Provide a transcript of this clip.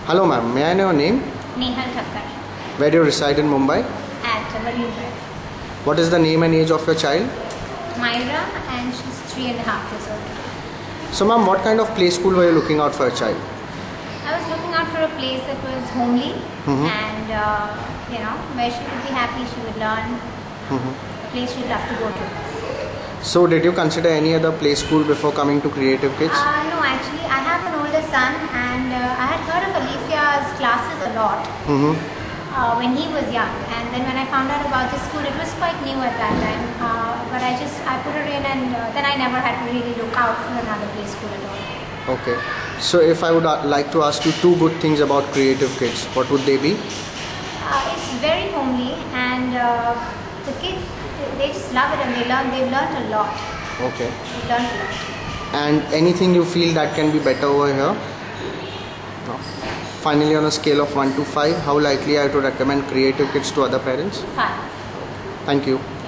Hello ma'am, may I know your name? Nehal Thakkar Where do you reside in Mumbai? at Marine Drive. What is the name and age of your child? Myra, and she's 3.5 years old. So ma'am, what kind of play school were you looking out for a child? I was looking out for a place that was homely and where she would be happy, she would learn, a place she'd love to go to. So did you consider any other play school before coming to Creative Kids? No, actually, I have an older son, and I had heard of Alicia's classes a lot when he was young. And then when I found out about this school, it was quite new at that time. But I put her in, and then I never had to really look out for another play school at all. Okay. So if I would like to ask you two good things about Creative Kids, what would they be? It's very homely, and the kids, they just love it, and they've learned a lot. Okay. They've learned a lot. And anything you feel that can be better over here? No. Finally, on a scale of 1 to 5, how likely are you to recommend Creative Kids to other parents? 5. Thank you.